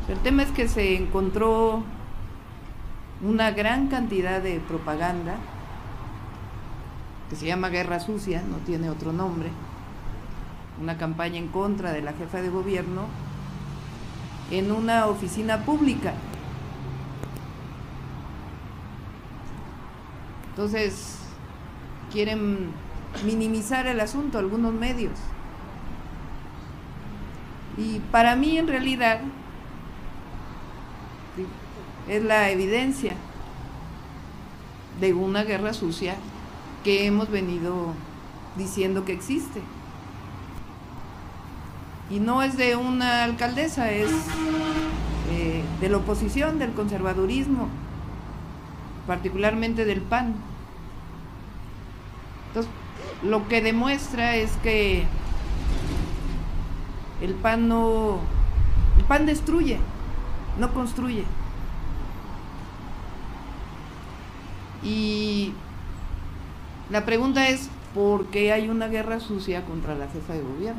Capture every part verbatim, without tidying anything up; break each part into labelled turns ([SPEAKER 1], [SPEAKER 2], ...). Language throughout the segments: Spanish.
[SPEAKER 1] El tema es que se encontró una gran cantidad de propaganda que se llama Guerra Sucia, no tiene otro nombre, una campaña en contra de la jefa de gobierno en una oficina pública. Entonces, quieren minimizar el asunto algunos medios. Y para mí, en realidad, es la evidencia de una guerra sucia que hemos venido diciendo que existe. Y no es de una alcaldesa, es eh, de la oposición, del conservadurismo, particularmente del P A N. Entonces, lo que demuestra es que el P A N no, el P A N destruye, no construye. Y la pregunta es, ¿por qué hay una guerra sucia contra la jefa de gobierno?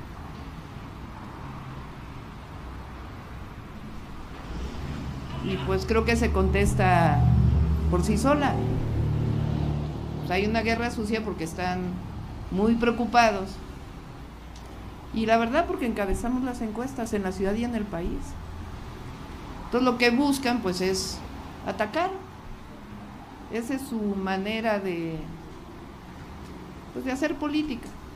[SPEAKER 1] Y pues creo que se contesta por sí sola. Pues hay una guerra sucia porque están muy preocupados. Y la verdad, porque encabezamos las encuestas en la ciudad y en el país. Entonces lo que buscan pues es atacar. Esa es su manera de, pues, de hacer política.